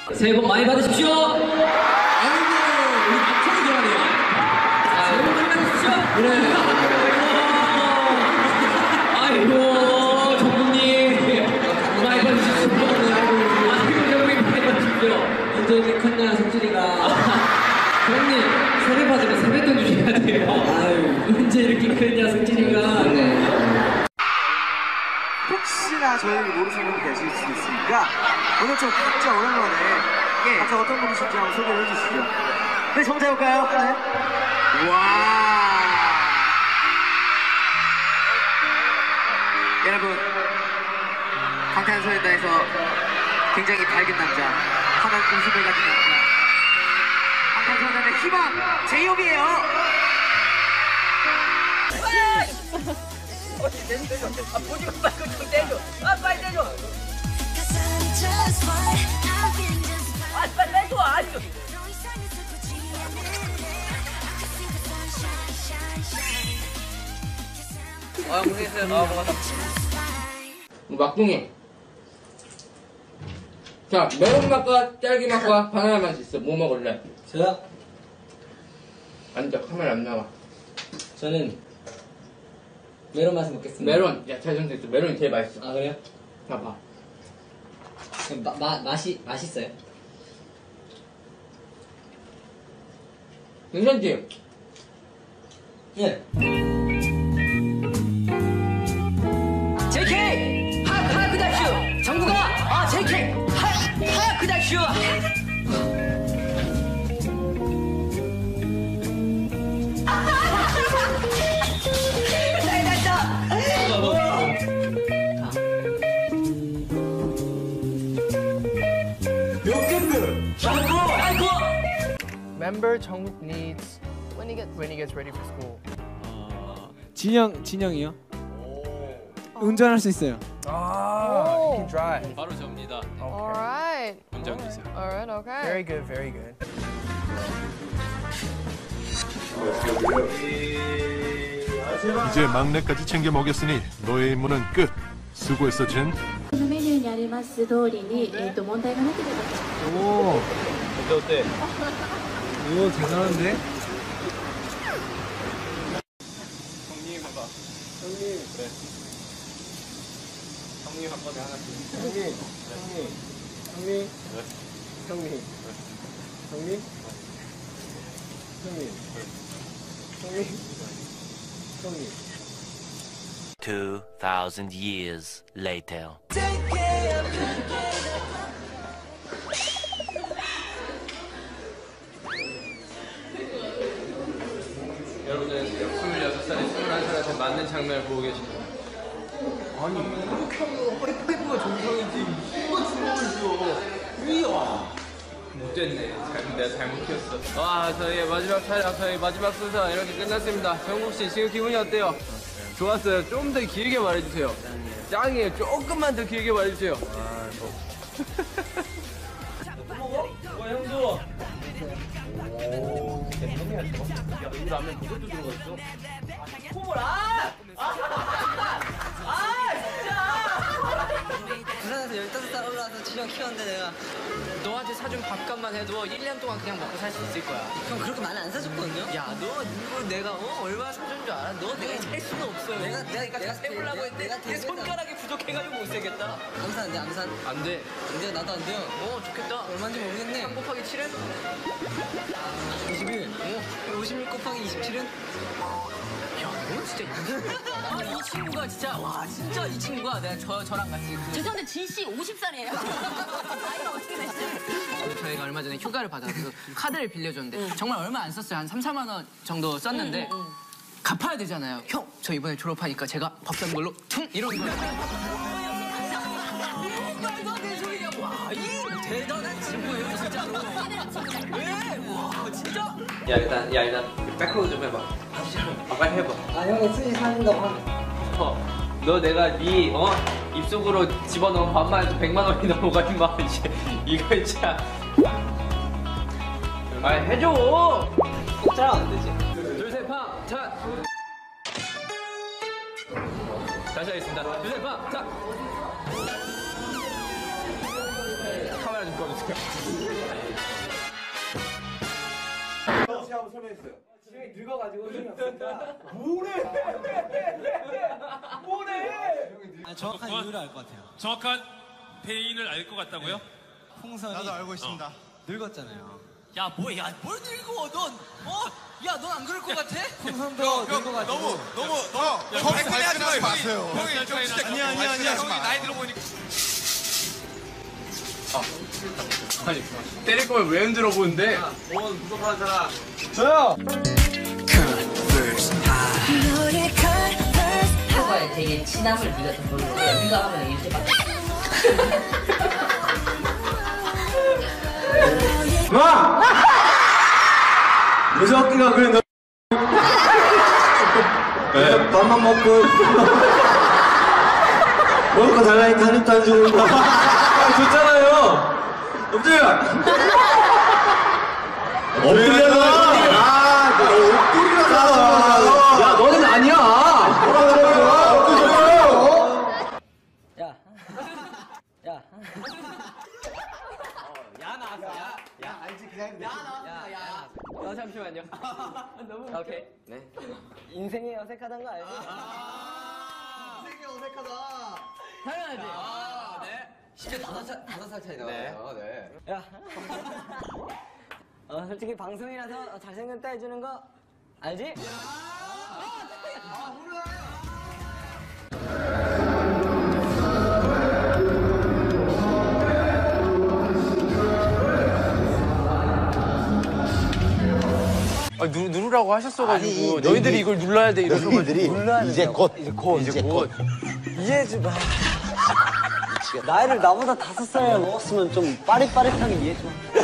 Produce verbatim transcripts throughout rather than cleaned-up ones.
새해 복 많이 받으십시오. 아이고 우리 막판이 좋아하네요. 새해 복 많이 받으십시오. 그래. 아이고 정국님 많이 받으십시오. 아이고 정국님 많이 받으십시오. 언제 이렇게 컸냐 성진이가. 형님 세배 받으면 세뱃돈 주셔야 돼요. 아유 언제 이렇게 컸냐 성진이가. 네. 혹시나 저희를 모르시는 분이 계실 수 있으니까 오늘 좀 진짜 오랜만에 예. 각자 어떤 분이신지 한번 소개를 해주시죠. 네, 저 먼저 해볼까요? 네. 와. 여러분, 방탄소년단에서 굉장히 밝은 남자, 환한 웃음을 가진 남자, 방탄소년단의 희망 제이홉이에요. 아, 보지 말고 좀 떼줘. 아, 빨리 떼줘. 아, 빨리 떼줘. 아, 좀. 아, 고생했어요. 아, 고맙다. 막둥이. 자, 매운맛과 딸기맛과 바나나 맛이 있어. 뭐 먹을래? 저요? 앉아, 카메라 안 나와. 저는 메론 맛을 먹겠습니다. 메론. 야, 잘 선택했어. 메론이 제일 맛있어. 아 그래요? 봐봐. 그럼 마, 마, 맛이 맛있어요? 괜찮지? 예. 제이케이! 하, 하크다슈! 정국아! 아, 제이케이! 하, 하크다슈! Member Jungkook needs when he gets when he gets ready for school. 진영 진영이요? 운전할 수 있어요. Ah, he can drive. 바로 접니다. Okay. Alright. 운전기사. Alright, okay. Very good, very good. 이제 막내까지 챙겨 먹였으니 너의 임무는 끝. 수고했어, 젠. メニューにあります通りに、えっと問題がなければ。 오, 어때 어때? 오 대단한데? 형님 해봐. 형님. 그래. 형님 한 번에 하나씩. 형님, 형님, 형님, 형님, 형님, 형님, 형님, 형님. Two thousand years later. 여러분들 스물여섯 살에 스물한 살한테 맞는 장면을 보고 계십니다. 아니 이렇게 하면 파이프가 정상이지. 누가 주먹을 줘? 위야. 못됐네. 잘, 내가 잘못 키웠어. 와, 저희 마지막 촬영, 저희 마지막 순서 이렇게 끝났습니다. 정국 씨 지금 기분이 어때요? 좋았어요. 좀 더 길게 말해주세요. 짱이에요. 조금만 더 길게 말해주세요. 아, 뭐. 먹어? 와, 형도. 오, 대단해야 돼. 야, 이 라면 이것도 들어가 있어? 아, 콧물, 아! 아! 아, 진짜! 부산에서 열다섯 살 올라와서 진영 키웠는데 내가 너한테 사준 밥값만 해도 일 년 동안 그냥 먹고 살 수 있을 거야. 형 그렇게 많이 안 사줬거든요? 야, 너 이걸 내가 어? 얼마나 사준 줄 알아? 너 내가 살 수는 없어. 내가- 내가- 내가 세보려고 내- 했는데 내가 내 되게 손가락이 부족해가지고 못 세겠다. 암산 안 돼, 암산. 안 돼. 안 돼, 나도 안 돼요. 어, 좋겠다. 얼마인지 모르겠네. 삼 곱하기 칠은? 이십일. 어? 오십일 곱하기 이십칠은? 야, 너 진짜 아, 이 친구가 진짜 와, 진짜 이 친구가 내가 저 저랑 같이 그 죄송한데 진씨 오십 살이에요. 나이가 어떻게 되시죠? 저희가 얼마 전에 휴가를 받아서 카드를 빌려줬는데 정말 얼마 안 썼어요. 한 삼, 사만 원 정도 썼는데 갚아야 되잖아요. 형, 저 이번에 졸업하니까 제가 밥 사는 걸로 퉁 이러는 거예요. 말도 안 되는 소리냐. 와, 이 대단한 친구예요, 진짜로. 왜? 와, 진짜. 야, 일단, 야, 일단 백허그 좀 해봐. 아, 빨리 해봐. 아, 형이 수지 사는다고 하면. 어, 너 내가 네, 어? 입속으로 집어넣은 밥만 해도 백만 원이 넘어가, 임마. 이제 이거 진짜. 아, 해줘! 공짜로 안 되지. 둘, 셋, 팡! 차! 다시 하겠습니다. 둘, 셋, 팡! 차! 카메라 좀 꺼주세요. 제가 한번 설명했어요. 지금이 늙어가지고 힘이 없으니까. 뭐래? 뭐래? 아니, 정확한 이유를 알 것 같아요. 정확한 배인을 알 것 같다고요? 풍선이 나도 알고 있습니다. 늙었잖아요. 야 뭐야 야 뭘 늙어 넌 어? 야 넌 안 그럴 것 같아? 풍선도 늙어가지고. 너무 너무 너무 형이 발끈하지 마세요. 형이 좀 진짜 아니야 아니야 아니야 형이 나이 들어보니까 아니 때릴 거면 왜 흔들어 보는데? 원 구독하는 사람 저요. 오빠의 되게 친함을 네가 좀 보려고 네가 하면 이렇게 막 마! 무섭기가 그래 너. 네. 밥만 먹고 먹을 거 달라니까 한 입도 안 주고. 아, 줬잖아요. 엎드려. 엎드려. 아, 엎드려 나. 야, 너는 아니야. 야. 야. 야 나왔어 야. 야 알지 그냥 야 나왔어 야. 어 잠시만요. 너무 오케이. 네. 인생이 어색하단 거 알지? 인생이 어색하다. 당연하지. 아 네. 진짜 다섯 살 다섯 살 차이 네. 나요. 네. 야. 어 솔직히 방송이라서 잘생겼다 해주는 거 알지? 아 누, 누르라고 하셨어가지고 아니, 너희들이 이- 이걸 눌러야 돼 이래서 너희들이 이제 곧 이제 곧 이제 곧 이해해줘 봐. 나이를 나보다 다섯 살 먹었으면 좀 빠릿빠릿하게 이해해줘.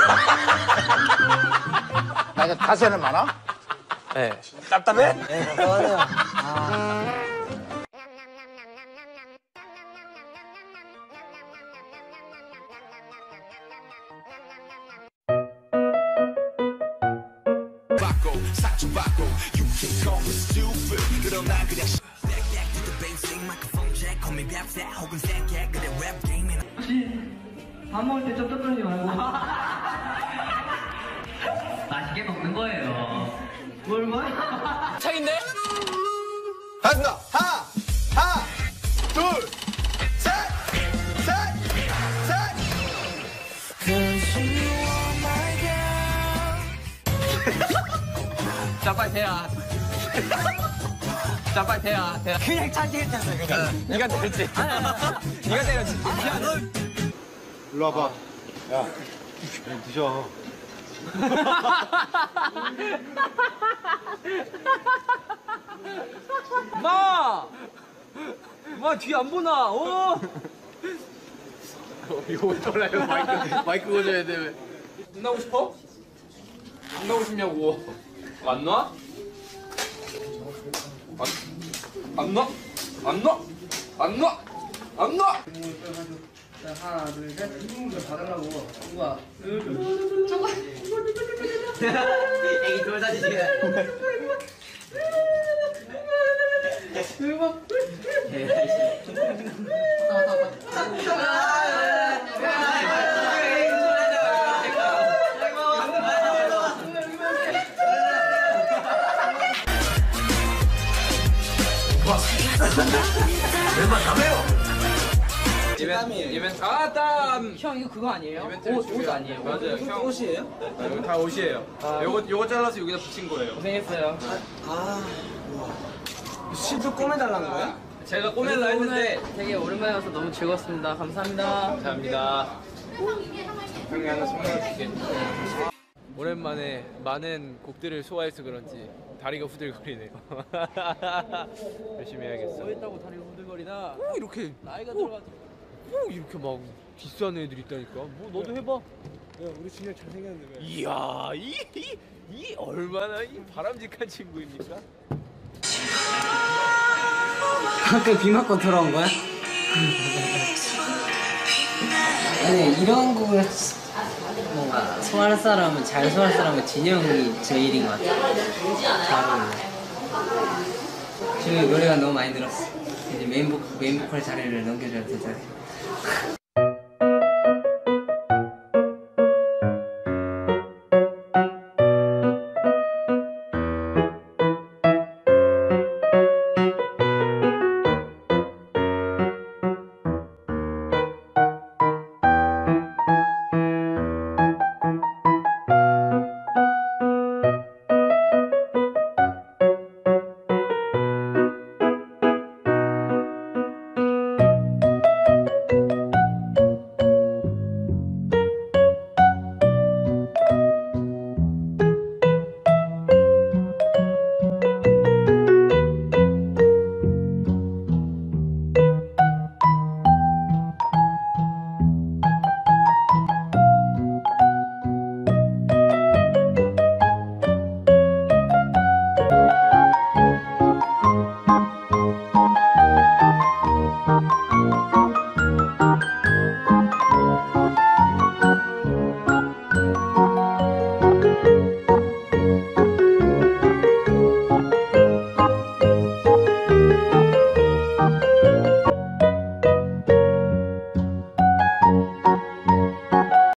나이가 다섯 살은 많아? 네 답답해? 네, 답답하네요. 아. 밥 먹을 때 쩝쩝 떨지 말고 맛있게 먹는 거예요. 뭘 뭐야? 책인데? 하나, 하나, 하나, 둘, 셋, 셋, 셋. 자 빨리 대야. 자 빨리 대야 대야. 그냥 차지했잖아 이거. 네가 때렸지. 네가 때렸지. 야 너. 일로 와봐. 야, 드셔. 마! 마 뒤 안 보나? 어? 이거 왜 떨어요? 마이크 마이크 꽂아야 돼 왜? 끝나고 싶어? 끝나고 싶냐고? 안 놔? 안, 안 놔? 안 놔? 안 놔? 안 놔? 자, 하나, 둘, 셋. 이거 받으라고. 우와. 애기 돌 다니시게. 대박. 얼마 담아요? 이벤트, 이벤트, 아, 땀! 형, 이거 그거 아니에요? 이벤트 옷, 옷 아니에요? 맞아요. 형. 옷이에요? 아, 이거 다 옷이에요. 아. 요거, 요거 잘라서 여기다 붙인 거예요. 고생했어요. 아, 실도 꼬매달라는 거야? 제가 꼬멜라 했는데. 되게 오랜만에 와서 너무 즐거웠습니다. 감사합니다. 감사합니다. 형이 하나 선물해줄게. 오랜만에 많은 곡들을 소화해서 그런지 다리가 후들거리네요. 열심히 해야겠어. 뭐 했다고 다리가 후들거리나? 꼭 이렇게 나이가 들어가지고 꼭 이렇게 막 비싼 애들 있다니까. 뭐 너도 해봐. 야, 우리 준이 잘생겼는데 왜? 이야, 이, 이, 이 얼마나 이 바람직한 친구입니까? 아까 비 맞고 돌아온 거야? 아니 이런 곡을 뭔가 소화할 사람은 잘 소화할 사람은 진영이 제일인 것 같아. 바로 지금 노래가 너무 많이 들었어. 이제 메인 보 메인 보컬 자리를 넘겨줘야 되잖아.